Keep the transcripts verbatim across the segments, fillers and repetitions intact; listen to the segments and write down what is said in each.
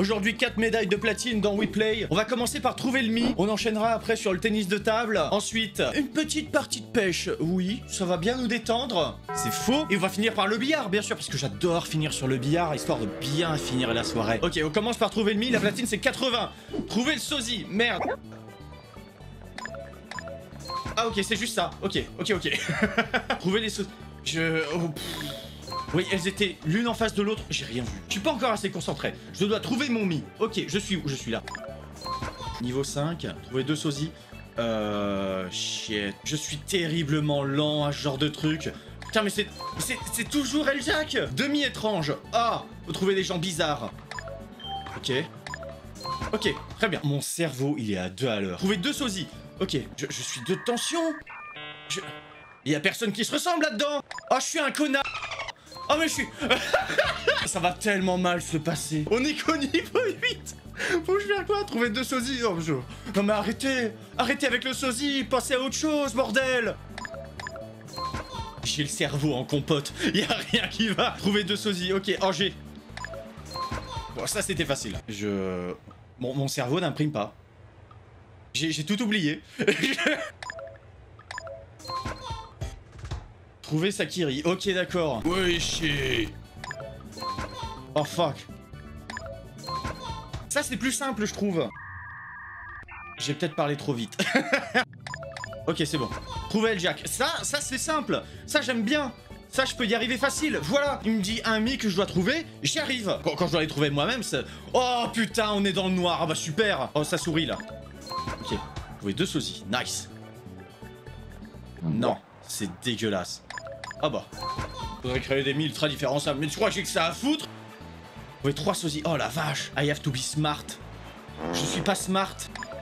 Aujourd'hui, quatre médailles de platine dans WePlay. On va commencer par trouver le Mi. On enchaînera après sur le tennis de table. Ensuite, une petite partie de pêche. Oui, ça va bien nous détendre. C'est faux. Et on va finir par le billard, bien sûr, parce que j'adore finir sur le billard, histoire de bien finir la soirée. Ok, on commence par trouver le Mi. La platine, c'est quatre-vingts. Trouver le sosie. Merde. Ah, ok, c'est juste ça. Ok, ok, ok. Trouver les sosies. Je... Oh, oui, elles étaient l'une en face de l'autre. J'ai rien vu. Je suis pas encore assez concentré. Je dois trouver mon Mi. Ok, je suis où? Je suis là. Niveau cinq. Trouver deux sosies. Euh... Shit. Je suis terriblement lent à ce genre de truc. Putain, mais c'est... C'est toujours Eljack. Demi-étrange. Ah, faut trouver des gens bizarres. Ok. Ok, très bien. Mon cerveau, il est à deux à l'heure. Trouver deux sosies. Ok, je, je suis de tension. Je... Il y a personne qui se ressemble là-dedans. Oh, je suis un connard. Oh, mais je suis... Ça va tellement mal se passer. On est qu'au niveau huit. Faut que je fasse quoi? Trouver deux sosies? Non, je... non, mais arrêtez. Arrêtez avec le sosie. Passez à autre chose, bordel. J'ai le cerveau en compote. Y a rien qui va. Trouver deux sosies. Ok, oh, j'ai... Bon, ça, c'était facile. Je... Bon, mon cerveau n'imprime pas. J'ai tout oublié. Trouver Sakiri. Ok, d'accord. Oui, chier. Oh, fuck. Ça, c'est plus simple, je trouve. J'ai peut-être parlé trop vite. Ok, c'est bon. Trouver Eljack. Ça, ça, c'est simple. Ça, j'aime bien. Ça, je peux y arriver facile. Voilà. Il me dit un Mi que je dois trouver. J'y arrive. Quand, quand je dois les trouver moi-même, c'est... Oh, putain, on est dans le noir. Ah bah, super. Oh, ça sourit, là. Ok. Trouver deux sosies. Nice. Non. C'est dégueulasse. Ah bah. Faudrait créer des Mi ultra différenciables. Mais tu crois que j'ai que ça à foutre? Trouver trois sosies. Oh, la vache. I have to be smart. Je suis pas smart.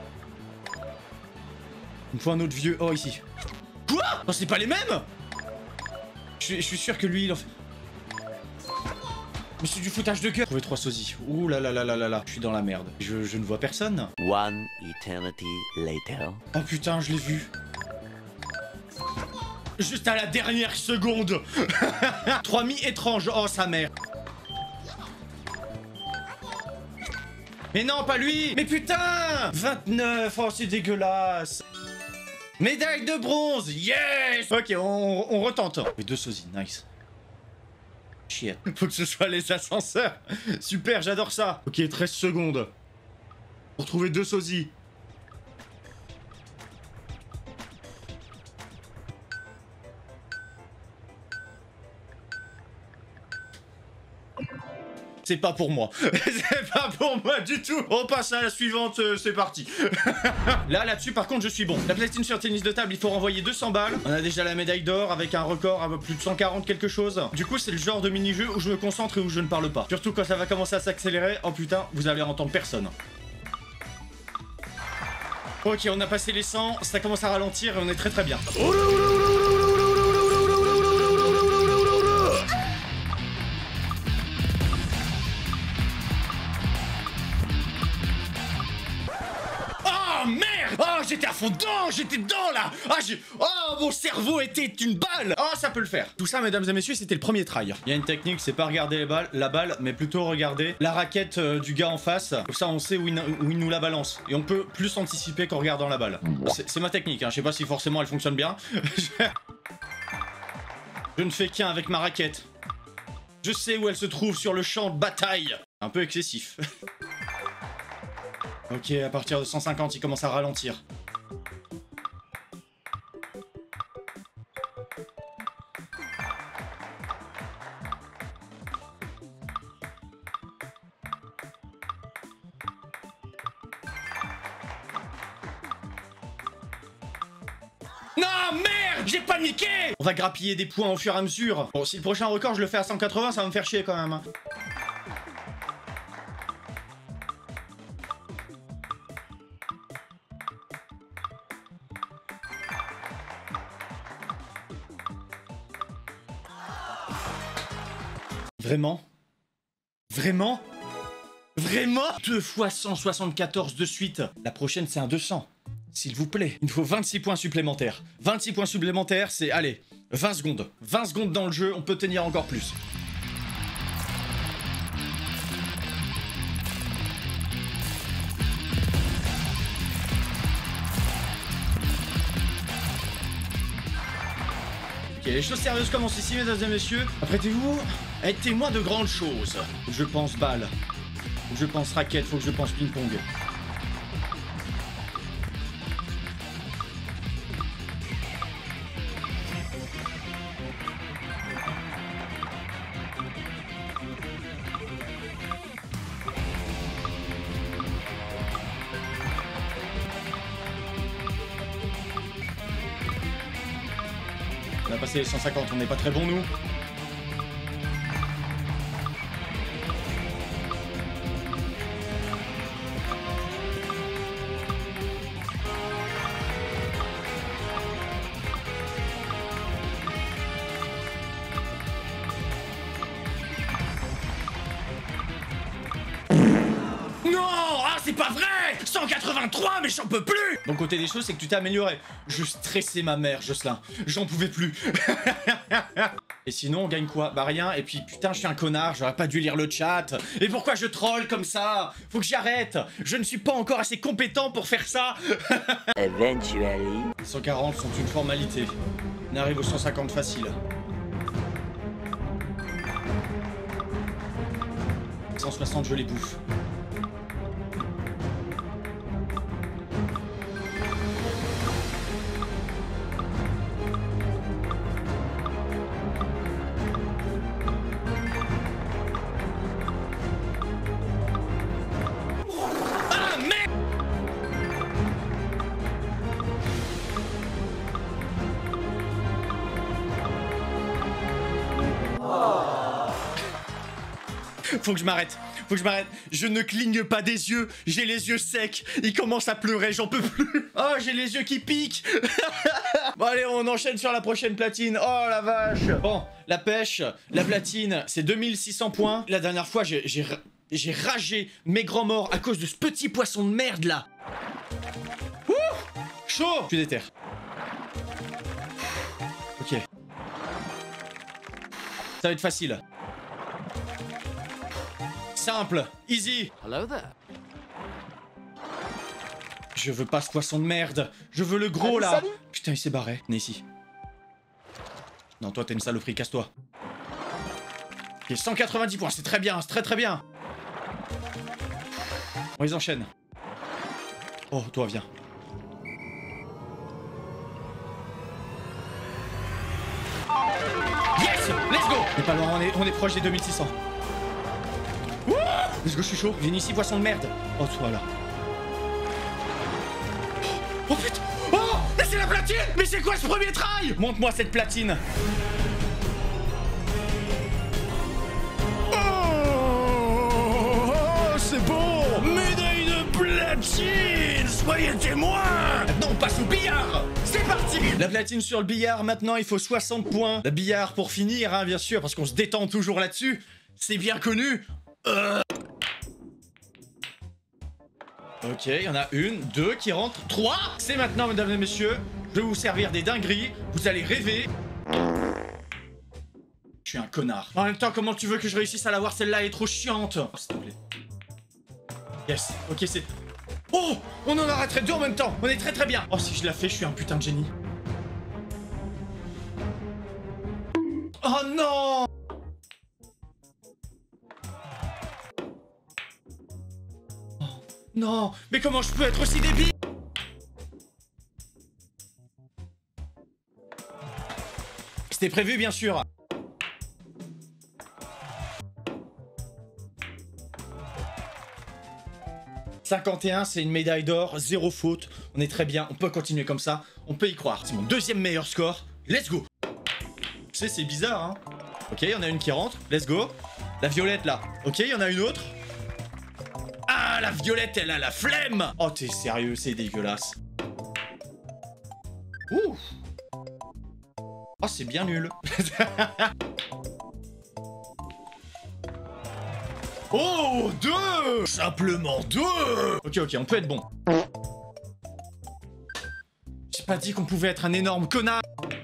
Il me faut un autre vieux. Oh, ici. Quoi? Non, c'est pas les mêmes. Je, je suis sûr que lui, il en fait... Mais c'est du foutage de gueule. Trouver trois sosies. Ouh là là là là là là. Je suis dans la merde. Je, je ne vois personne. One eternity later. Oh putain, je l'ai vu. Juste à la dernière seconde. Trois Mi étranges. Oh, sa mère. Mais non, pas lui. Mais putain. Vingt-neuf. Oh, c'est dégueulasse. Médaille de bronze. Yes. Ok, on, on retente. Les deux sosies. Nice. Shit. Faut que ce soit les ascenseurs. Super, j'adore ça. Ok, treize secondes. Pour trouver deux sosies. C'est pas pour moi. C'est pas pour moi du tout. On passe à la suivante, euh, c'est parti. Là, là-dessus, par contre, je suis bon. La platine sur tennis de table, il faut renvoyer deux cents balles. On a déjà la médaille d'or avec un record à plus de cent quarante quelque chose. Du coup, c'est le genre de mini-jeu où je me concentre et où je ne parle pas. Surtout quand ça va commencer à s'accélérer. Oh putain, vous allez entendre personne. Ok, on a passé les cent. Ça commence à ralentir et on est très très bien. Oh, j'étais à fond dedans, j'étais dedans là. Ah, j'ai... Oh, mon cerveau était une balle. Oh, ça peut le faire. Tout ça, mesdames et messieurs, c'était le premier try. Il y a une technique, c'est pas regarder les balles, la balle, mais plutôt regarder la raquette euh, du gars en face. Comme ça, on sait où il, où il nous la balance. Et on peut plus anticiper qu'en regardant la balle. C'est ma technique, hein. Je sais pas si forcément elle fonctionne bien. Je ne fais qu'un avec ma raquette. Je sais où elle se trouve sur le champ de bataille. Un peu excessif. Ok, à partir de cent cinquante, il commence à ralentir. Non, merde, j'ai paniqué. On va grappiller des points au fur et à mesure. Bon, si le prochain record, je le fais à cent quatre-vingts, ça va me faire chier quand même. Hein. Vraiment? Vraiment? Vraiment? Deux fois cent soixante-quatorze de suite. La prochaine, c'est un deux cents. S'il vous plaît. Il me faut vingt-six points supplémentaires. vingt-six points supplémentaires, c'est... Allez, vingt secondes. vingt secondes dans le jeu, on peut tenir encore plus. les choses sérieuses commencent ici, mesdames et messieurs. Apprêtez-vous à être témoin de grandes choses. Faut que je pense balle. Faut que je pense raquette. Faut que je pense ping-pong. On a passé les cent cinquante, on n'est pas très bon nous. Non! Ah, c'est pas vrai! cent quatre-vingt-trois, mais j'en peux plus! Bon côté des choses, c'est que tu t'es amélioré. Je stressais ma mère, Jocelyn. J'en pouvais plus. Et sinon, on gagne quoi? Bah rien, et puis putain, je suis un connard, j'aurais pas dû lire le chat. Et pourquoi je troll comme ça? Faut que j'arrête. Je ne suis pas encore assez compétent pour faire ça. Eventually. cent quarante sont une formalité. On arrive aux cent cinquante facile. cent soixante, je les bouffe. Faut que je m'arrête, faut que je m'arrête. Je ne cligne pas des yeux, j'ai les yeux secs. Il commence à pleurer, j'en peux plus. Oh, j'ai les yeux qui piquent. Bon allez, on enchaîne sur la prochaine platine. Oh la vache. Bon, la pêche, la platine, c'est deux mille six cents points. La dernière fois, j'ai j'ai ragé mes grands morts à cause de ce petit poisson de merde là. Ouh, chaud. Je suis déter. Ok. Ça va être facile. Simple, easy. Hello there. Je veux pas ce poisson de merde. Je veux le gros, Allez, là. salut. Putain, il s'est barré. Venez ici. Non, toi, t'es une saloperie. Casse-toi. Ok, cent quatre-vingt-dix points. C'est très bien. C'est très, très bien. On les enchaîne. Oh, toi, viens. Yes. Let's go. On est pas loin. On est, on est proche des deux mille six cents. Wouh. Let's go, je suis chaud. Viens ici, poisson de merde. Oh, toi, là. Oh putain! Oh! Mais c'est la platine! Mais c'est quoi ce premier try? Montre-moi cette platine! Oh! Oh, c'est bon! Médaille de platine! Soyez témoins! Maintenant on passe au billard! C'est parti! La platine sur le billard, maintenant il faut soixante points. Le billard pour finir, hein, bien sûr, parce qu'on se détend toujours là-dessus. C'est bien connu. Euh... Ok, il y en a une, deux qui rentrent, trois. C'est maintenant, mesdames et messieurs. Je vais vous servir des dingueries. Vous allez rêver. Je suis un connard. En même temps, comment tu veux que je réussisse à l'avoir? Celle-là elle est trop chiante. Oh, s'il te plaît. Yes, ok, c'est... Oh! On en arrêterait deux en même temps. On est très très bien. Oh, si je la fais, je suis un putain de génie. Oh non! Non, mais comment je peux être aussi débile? C'était prévu, bien sûr. cinquante et un, c'est une médaille d'or, zéro faute. On est très bien, on peut continuer comme ça. On peut y croire. C'est mon deuxième meilleur score. Let's go. Tu sais, c'est bizarre, hein. Ok, il y en a une qui rentre. Let's go. La violette, là. Ok, il y en a une autre. Ah, la violette, elle a la flemme. Oh, t'es sérieux, c'est dégueulasse. Ouh. Oh, c'est bien nul. Oh, deux. Simplement deux. Ok, ok, on peut être bon. J'ai pas dit qu'on pouvait être un énorme connard.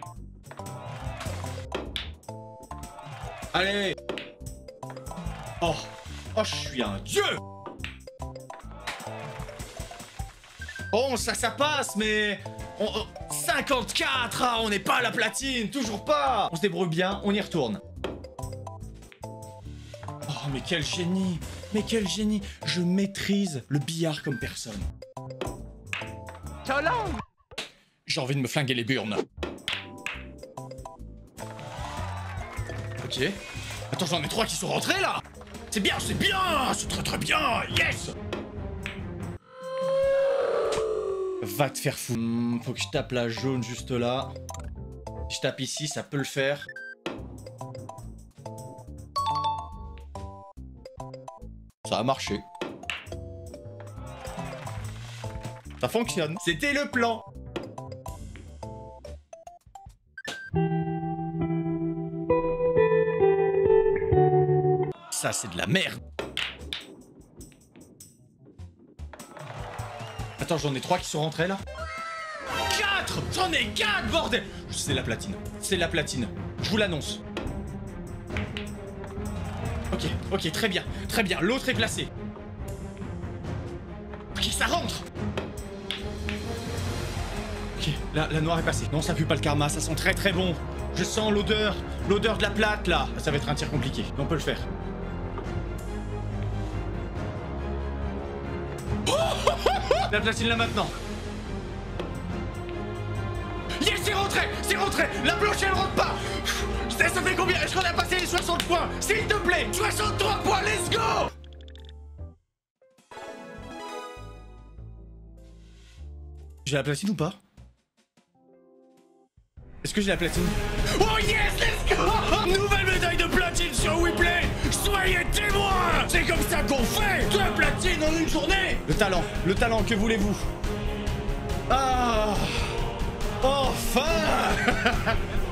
Allez. Oh. Oh, je suis un dieu. Bon, ça, ça passe, mais... On, on- cinquante-quatre, ah, on n'est pas à la platine, toujours pas. On se débrouille bien, on y retourne. Oh, mais quel génie. Mais quel génie. Je maîtrise le billard comme personne. J'ai envie de me flinguer les burnes. Ok. Attends, j'en ai trois qui sont rentrés là. C'est bien, c'est bien. C'est très très bien. Yes. Va te faire foutre. Hmm, faut que je tape la jaune juste là. Si je tape ici, ça peut le faire. Ça a marché. Ça fonctionne. C'était le plan. Ça, c'est de la merde. Attends, j'en ai trois qui sont rentrés là. quatre. J'en ai quatre, bordel. C'est la platine. C'est la platine. Je vous l'annonce. Ok, ok, très bien. Très bien. L'autre est placé. Ok, ça rentre. Ok, la, la noire est passée. Non, ça pue pas le karma. Ça sent très très bon. Je sens l'odeur. L'odeur de la plate là. Ça va être un tir compliqué. Mais on peut le faire. La platine là maintenant. Yes, c'est rentré. C'est rentré. La blanche elle rentre pas. Ça, ça fait combien? Est-ce qu'on a passé les soixante points? S'il te plaît. soixante-trois points, let's go. J'ai la platine ou pas? Est-ce que j'ai la platine? Oh yes, let's go. Nouvelle médaille de platine sur WePlay. Soyez témoins. C'est comme ça qu'on fait. Deux platines en une journée. Le talent, le talent, que voulez-vous? Ah, enfin.